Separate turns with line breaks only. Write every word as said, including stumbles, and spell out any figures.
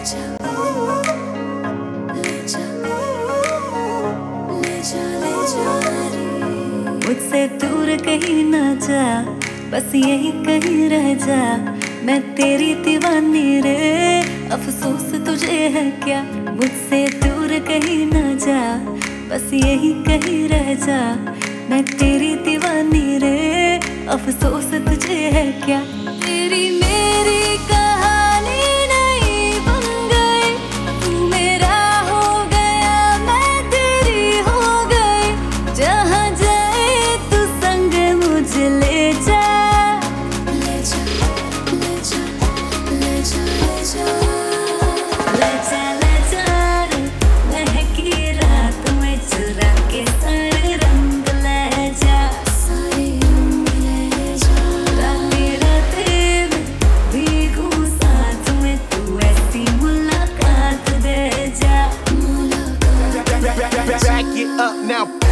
मुझसे दूर कहीं ना जा, बस यही कहीं रह जा। मैं तेरी दीवानी रे, अफसोस तुझे है क्या। मुझसे दूर कहीं ना जा, बस यही कहीं रह जा। मैं तेरी दीवानी रे, अफसोस तुझे है क्या। तेरी मेरी कहानी नहीं बन गई, तू मेरा हो गया, मैं तेरी हो गई। जहाँ जाए तू संग मुझे ले जा, ले जा, ले जा, ले जा, ले जा, ले जा, ले जा रे। महकी रात में चुरा के सारे रंग ले जा, सारे रंग ले जा। राते राते में भीगू साथ में, तू ऐसी मुलाकात दे जा, मुलाकात।
Back it up now.